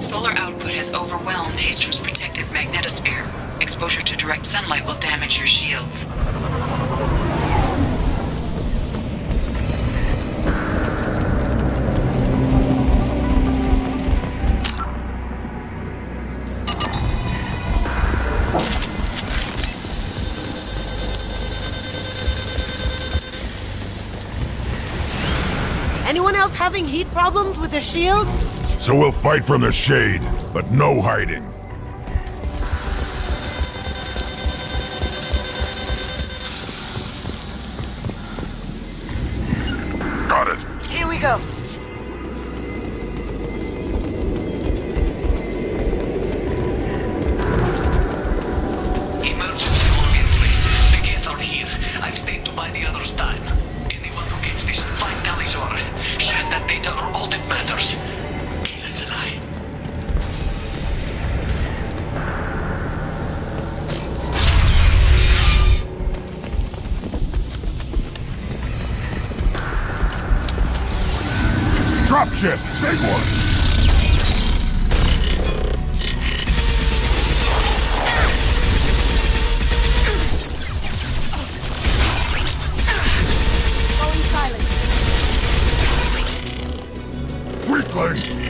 Solar output has overwhelmed Hastrom's protective magnetosphere. Exposure to direct sunlight will damage your shields. Anyone else having heat problems with their shields? So we'll fight from the shade, but no hiding. Got it. Here we go. Emergency immediately. The gates are here. I've stayed to buy the others time. Anyone who gets this, find Talizor. Share that data or all that matters. Kill us alive. Dropship! Big one! Going silent. Weakling!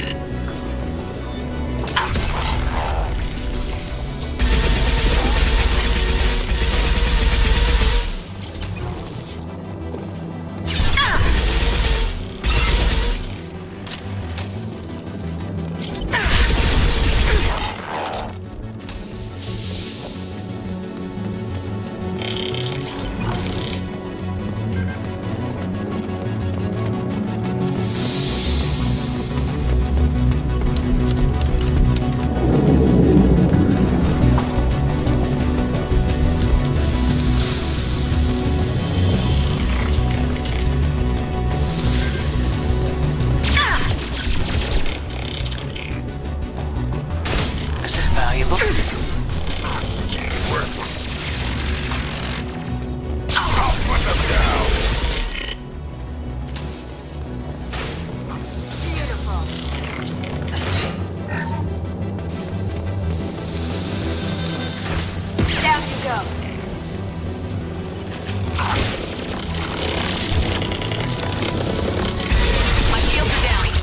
This is valuable. I'll put them down! Beautiful. Down you go. My shields are down.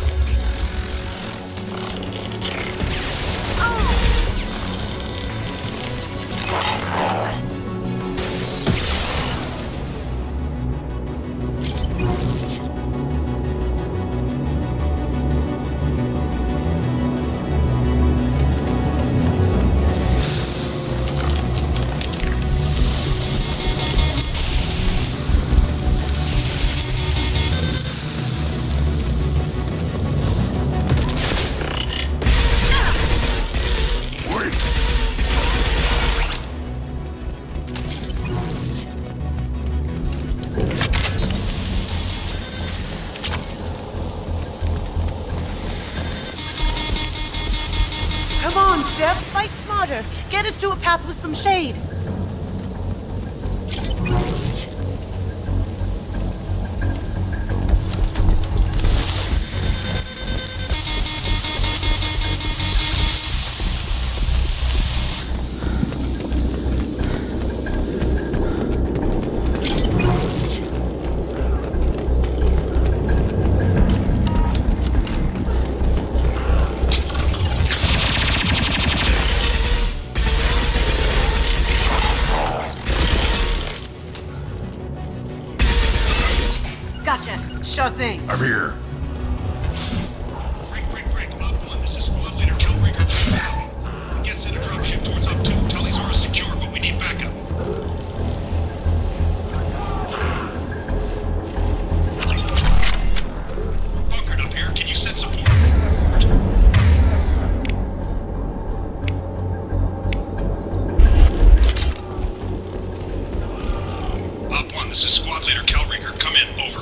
Come on, Steph, fight smarter. Get us to a path with some shade. Gotcha. Sure thing. I'm here. Break. Op 1, this is Squad Leader Killbreaker 3. Get sent a dropship towards Op 2. Talizor is secure, but we need backup. Bunkered up here. Can you send support? Op 1, this is Squad Leader Killbreaker. Come in. Over.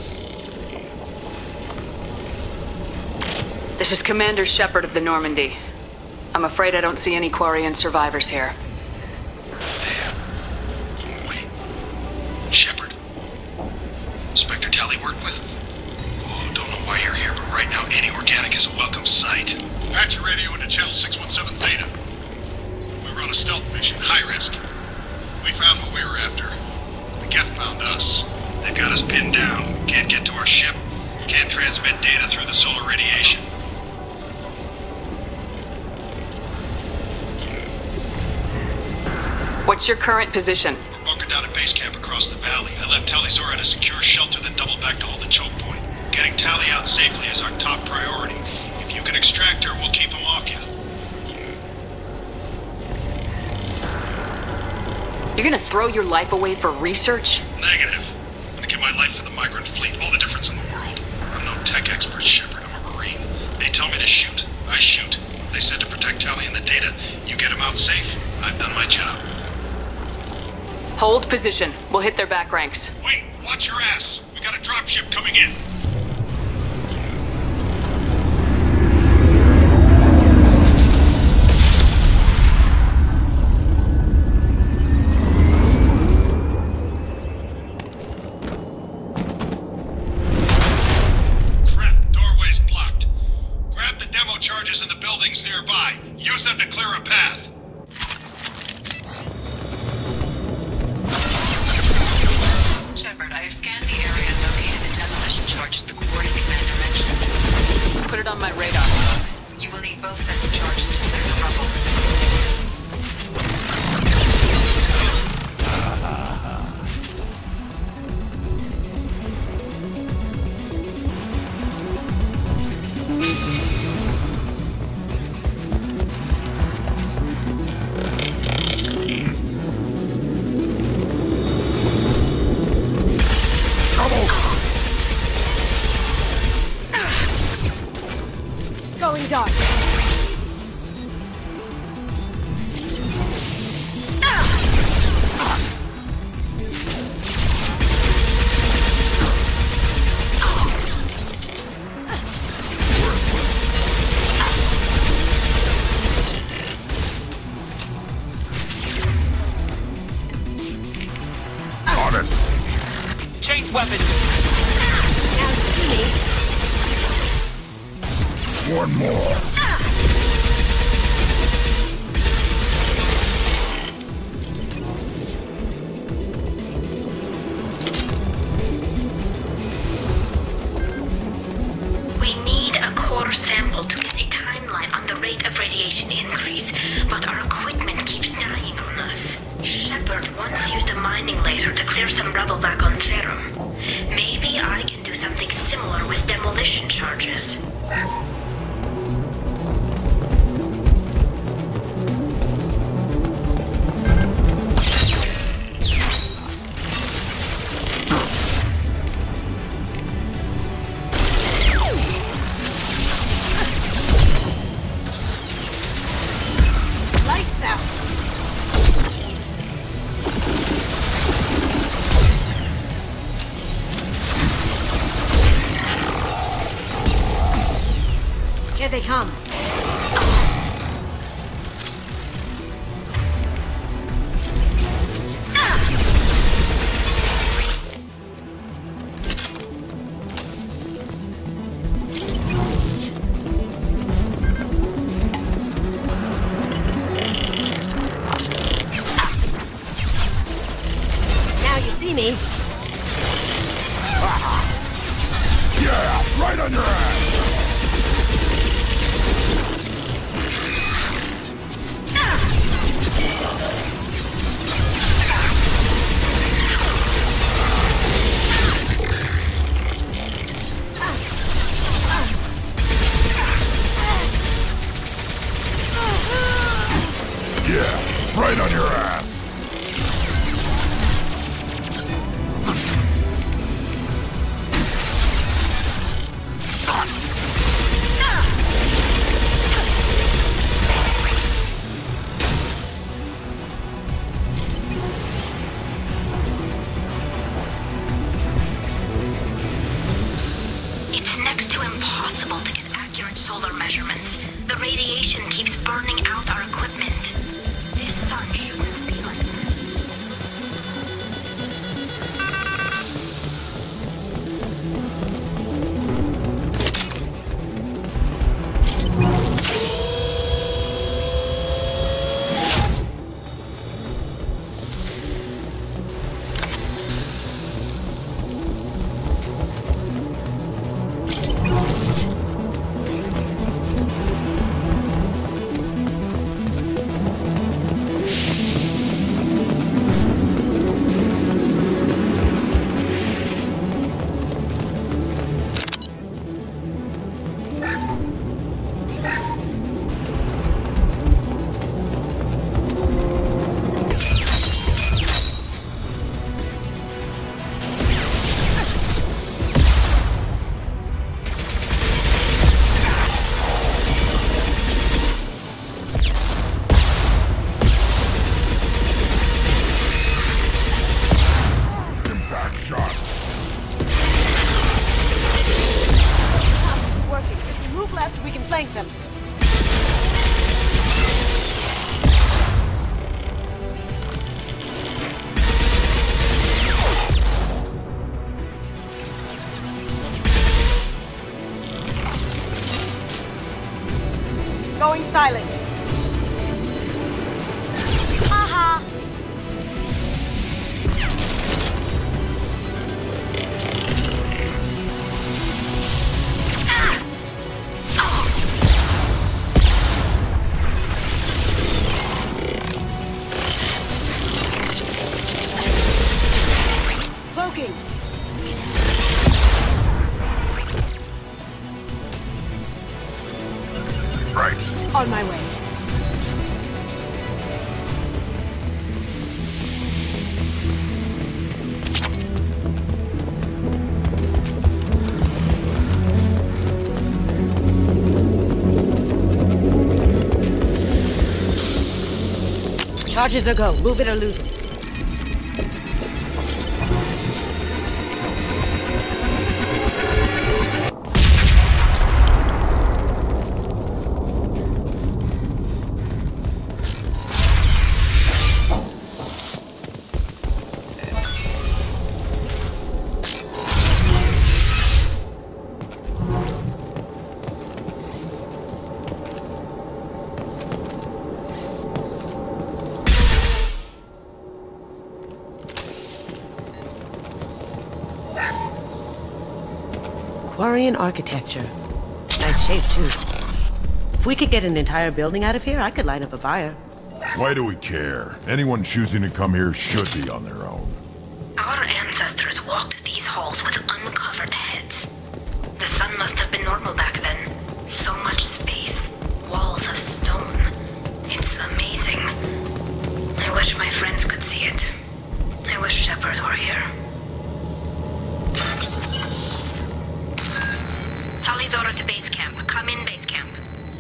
This is Commander Shepard of the Normandy. I'm afraid I don't see any Quarian survivors here. Damn. Wait. Shepard? Inspector Tally worked with? Oh, don't know why you're here, but right now any organic is a welcome sight. Patch your radio into channel 617 Theta. We were on a stealth mission, high risk. We found what we were after. The Geth found us. They've got us pinned down. Can't get to our ship. Can't transmit data through the solar radiation. What's your current position? We're bunkered down at base camp across the valley. I left Tali'Zorah at a secure shelter, then doubled back to hold the choke point. Getting Tali out safely is our top priority. If you can extract her, we'll keep him off you. You're gonna throw your life away for research? Negative. I'm gonna give my life for the migrant fleet, all the difference in the world. I'm no tech expert, Shepard. I'm a Marine. They tell me to shoot. I shoot. They said to protect Tali and the data. You get him out safe. I've done my job. Hold position. We'll hit their back ranks. Wait, watch your ass. We got a dropship coming in. Crap, doorway's blocked. Grab the demo charges in the buildings nearby. Use them to clear a path. Shepard, I have scanned the area and located the demolition charges the coordinate commander mentioned. Put it on my radar. You will need both sets of charges to clear the rubble. Going dark. On it. Change weapons. Now see me. One more. We need a core sample to get a timeline on the rate of radiation increase, but our equipment keeps dying on us. Shepard once used a mining laser to clear some rubble back on Therum. Maybe I can do something similar with demolition charges. Lights out. Here they come. Now you see me. Yeah, right on your ass. Yeah, right on your ass. It's next to impossible to get accurate solar measurements. The radiation keeps burning out our equipment. This sun shouldn't be like this. Going silent. Aha! Cloaking. Right. On my way. Charges are go. Move it or lose it. Quarian architecture. Nice shape, too. If we could get an entire building out of here, I could line up a buyer. Why do we care? Anyone choosing to come here should be on their own. Our ancestors walked these halls with uncovered heads. The sun must have been normal back then. So much space. Walls of stone. It's amazing. I wish my friends could see it. I wish Shepard were here. Talidora to base camp. Come in, base camp.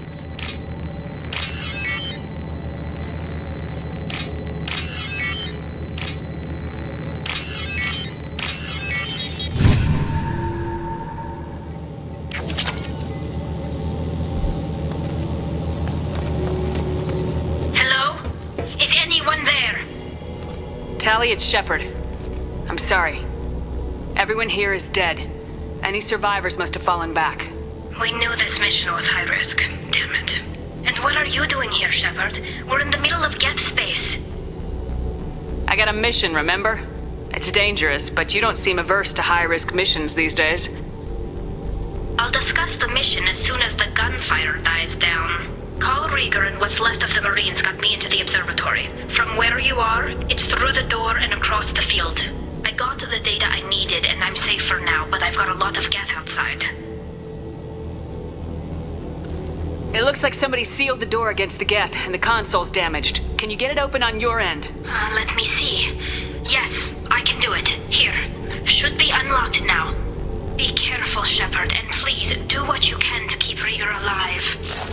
Hello? Is anyone there? Tali, it's Shepard. I'm sorry. Everyone here is dead. Any survivors must have fallen back. We knew this mission was high risk. Damn it. And what are you doing here, Shepard? We're in the middle of Geth space. I got a mission, remember? It's dangerous, but you don't seem averse to high-risk missions these days. I'll discuss the mission as soon as the gunfire dies down. Call Rieger and what's left of the Marines got me into the observatory. From where you are, it's through the door and across the field. I got the data I needed and I'm safe for now, but I've got a lot of Geth outside. It looks like somebody sealed the door against the Geth, and the console's damaged. Can you get it open on your end? Let me see. Yes, I can do it. Here. Should be unlocked now. Be careful, Shepard, and please do what you can to keep Rieger alive.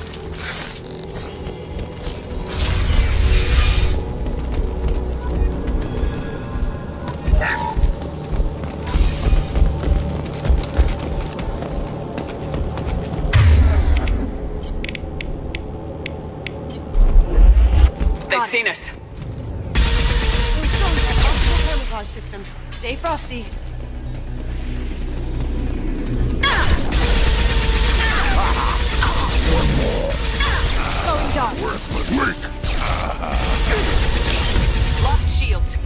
They've seen us. Install multiple camouflage systems. Stay frosty. Going dark. Worthless weak. Locked shields.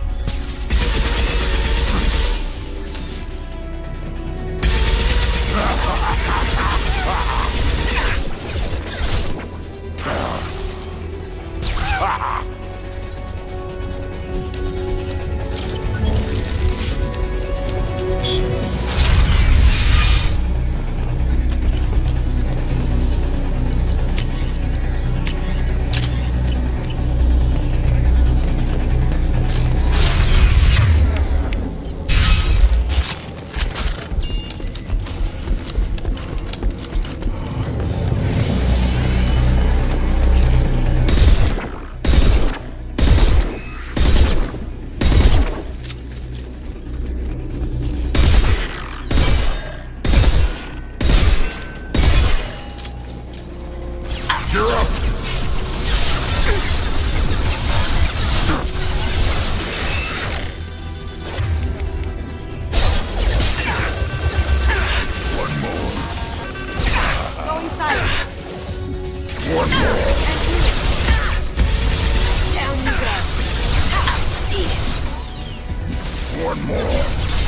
One more. Down you go. Eat it. One more.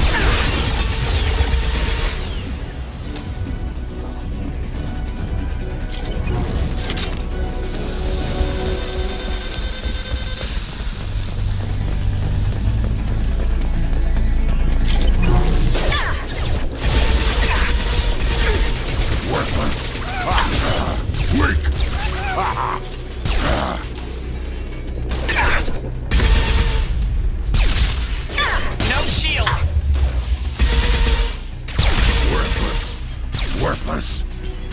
No shield! Worthless.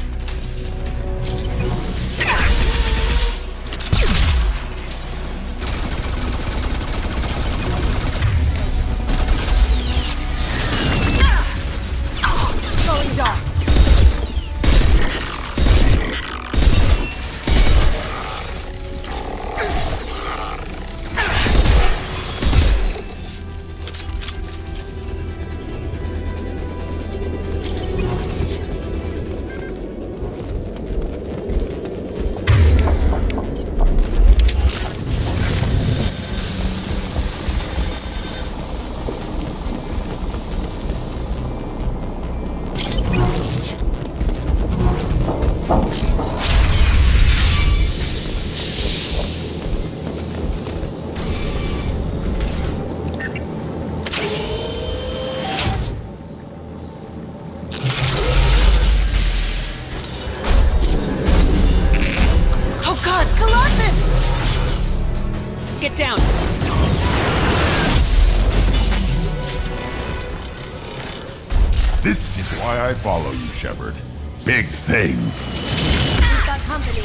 Going dark. Oh God, Colossus! Get down. This is why I follow you, Shepard. Big things. We've got company.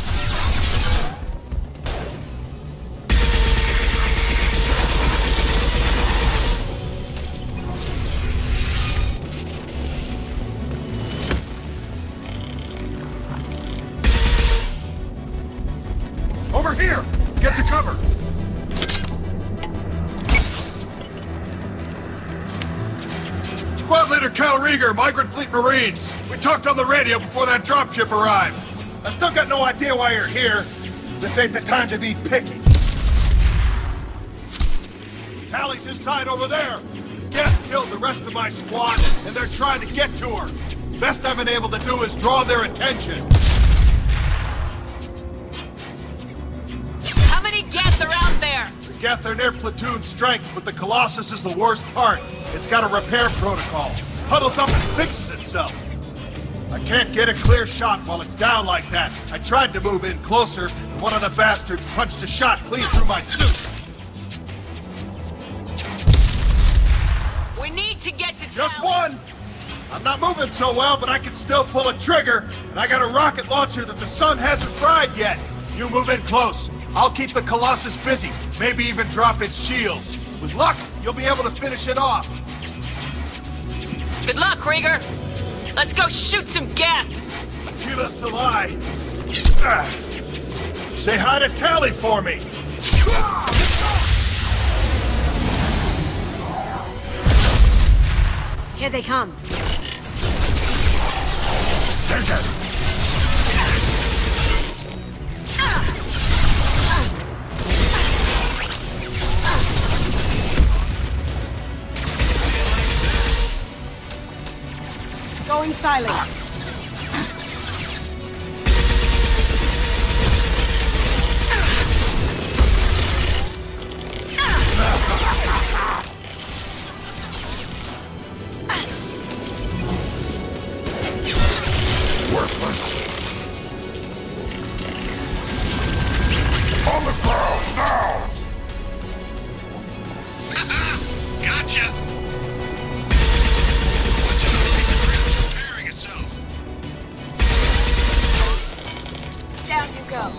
Over here! Get to cover! Squad Leader Cal Rieger, Migrant Fleet Marines. We talked on the radio before that dropship arrived. I still got no idea why you're here. This ain't the time to be picky. Tally's inside over there. Geth killed the rest of my squad, and they're trying to get to her. Best I've been able to do is draw their attention. How many Geth are out there? The Geth are near platoon strength, but the Colossus is the worst part. It's got a repair protocol. Huddles up and fixes itself. I can't get a clear shot while it's down like that. I tried to move in closer, and one of the bastards punched a shot clean through my suit. We need to get to Just Tally. one! I'm not moving so well, but I can still pull a trigger, and I got a rocket launcher that the sun hasn't fried yet. You move in close. I'll keep the Colossus busy, maybe even drop its shields. With luck, you'll be able to finish it off. Good luck, Rieger. Let's go shoot some Geth. Tila Salai. Say hi to Tally for me. Here they come. Going silent. Worthless. On the ground now! Gotcha! Watch out, it's repairing itself. Down you go.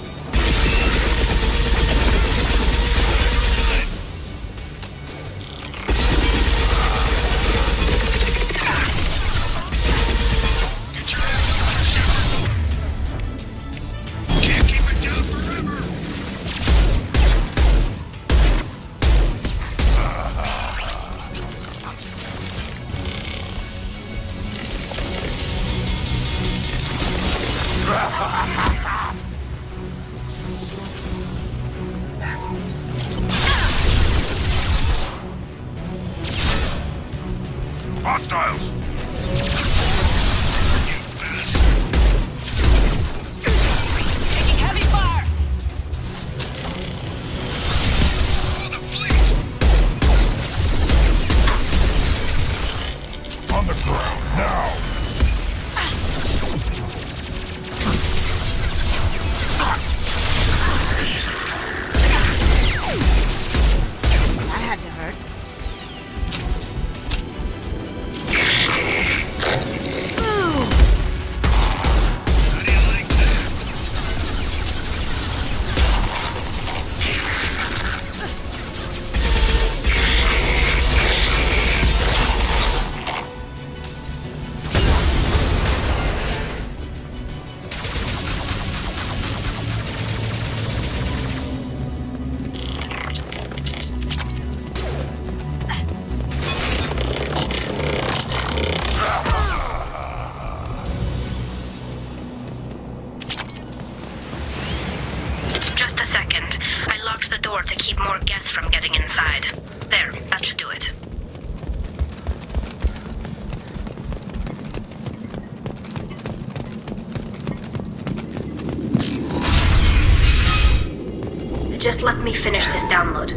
Can't keep it down forever. hostiles! Taking heavy fire! For the fleet! On the ground, now! That had to hurt. How do you like that? Just a second. I locked the door to keep more Geth from getting inside. There, that should do it. Just let me finish this download.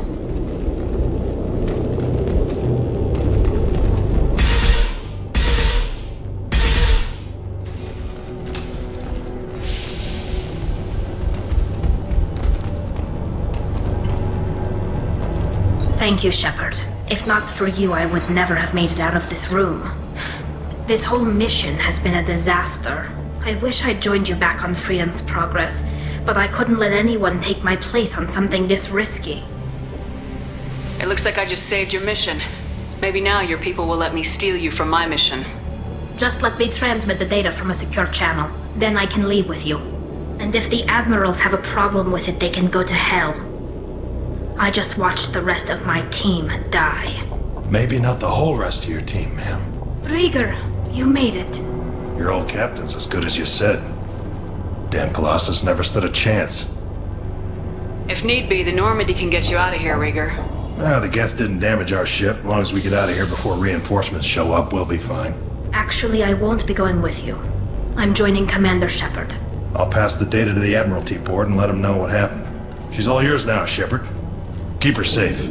Thank you, Shepard. If not for you, I would never have made it out of this room. This whole mission has been a disaster. I wish I'd joined you back on Freedom's Progress, but I couldn't let anyone take my place on something this risky. It looks like I just saved your mission. Maybe now your people will let me steal you from my mission. Just let me transmit the data from a secure channel. Then I can leave with you. And if the Admirals have a problem with it, they can go to hell. I just watched the rest of my team die. Maybe not the whole rest of your team, ma'am. Rieger, you made it. Your old captain's as good as you said. Damn Colossus never stood a chance. If need be, the Normandy can get you out of here, Rieger. The Geth didn't damage our ship. As long as we get out of here before reinforcements show up, we'll be fine. Actually, I won't be going with you. I'm joining Commander Shepard. I'll pass the data to the Admiralty board and let them know what happened. She's all yours now, Shepard. Keep her safe.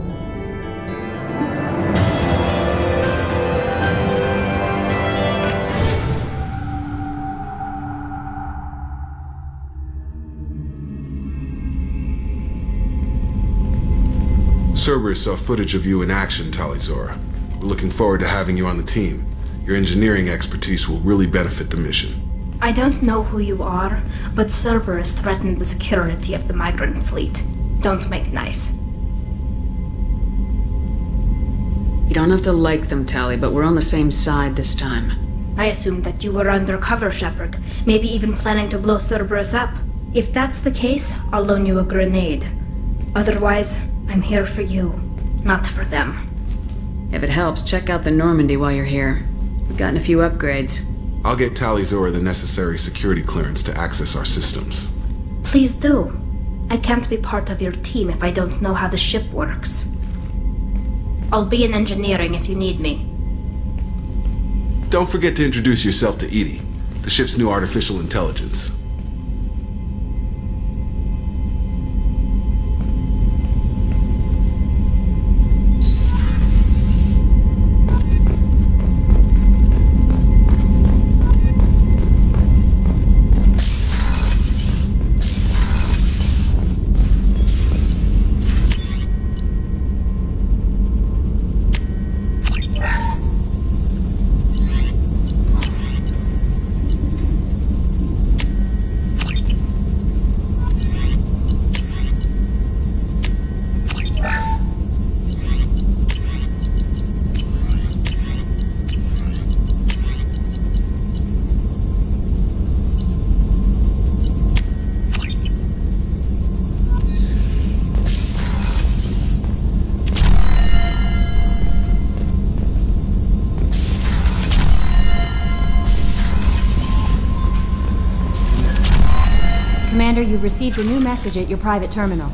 Cerberus saw footage of you in action, Tali'Zorah. We're looking forward to having you on the team. Your engineering expertise will really benefit the mission. I don't know who you are, but Cerberus threatened the security of the migrant fleet. Don't make nice. You don't have to like them, Tali, but we're on the same side this time. I assumed that you were undercover, Shepard. Maybe even planning to blow Cerberus up. If that's the case, I'll loan you a grenade. Otherwise, I'm here for you, not for them. If it helps, check out the Normandy while you're here. We've gotten a few upgrades. I'll get Tali'Zorah the necessary security clearance to access our systems. Please do. I can't be part of your team if I don't know how the ship works. I'll be in engineering if you need me. Don't forget to introduce yourself to EDI, the ship's new artificial intelligence. Commander, you've received a new message at your private terminal.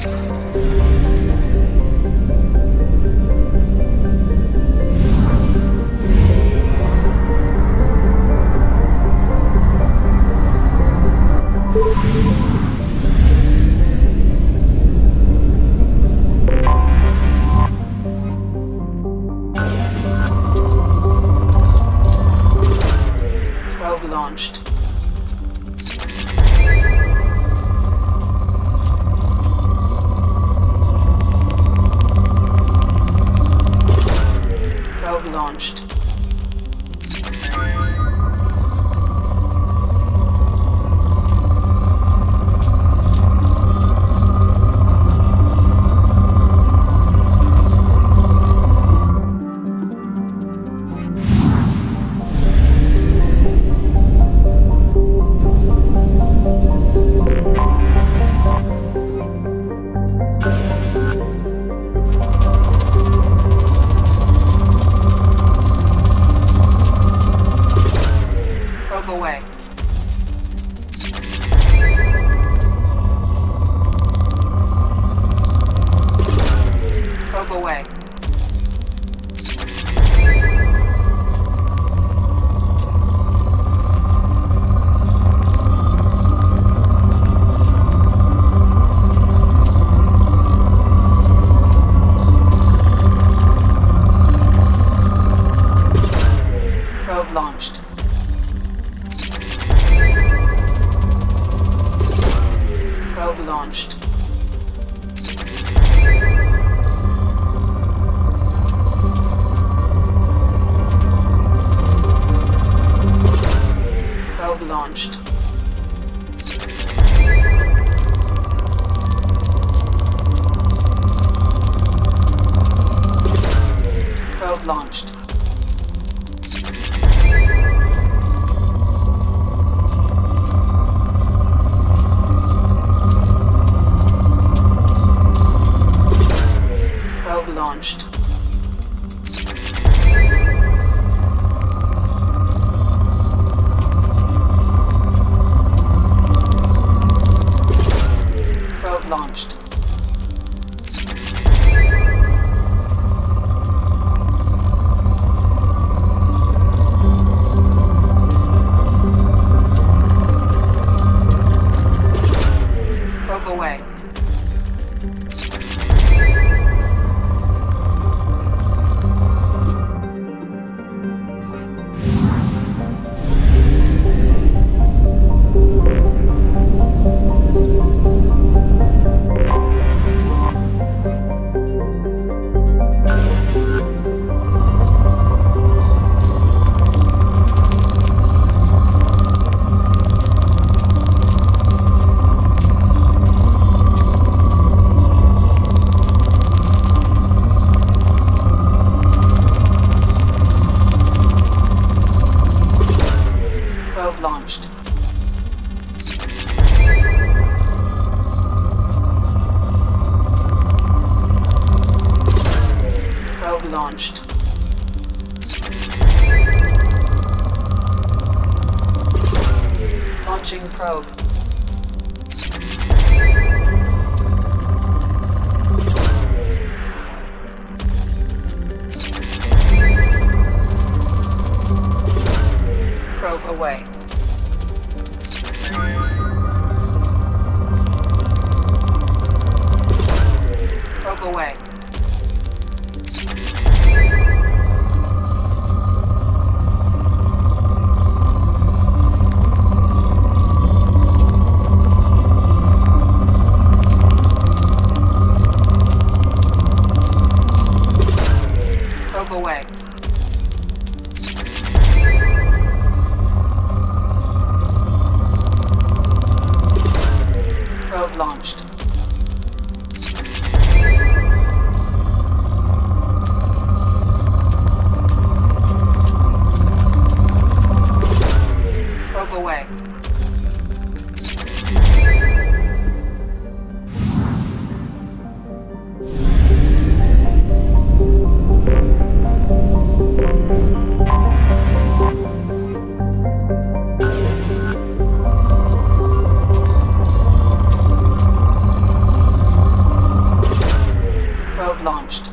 Probe launched. Probe launched. Probe away. Probe away. Probe launched. Probe launched. Probe launched. Probe launched. Probe launched. Probe launched. Probe away. Probe launched. Probe launched. Launching probe. Probe away. Probe away. Probe away. Probe launched. launched.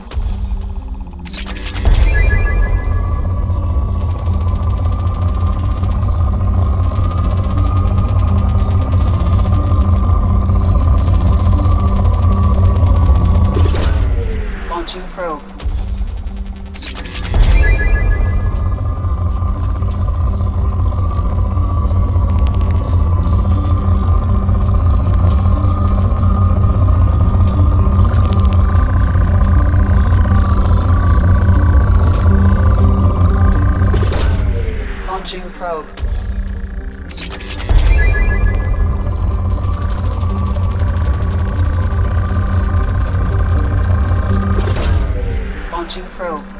Launching probe. Launching probe. Launching probe.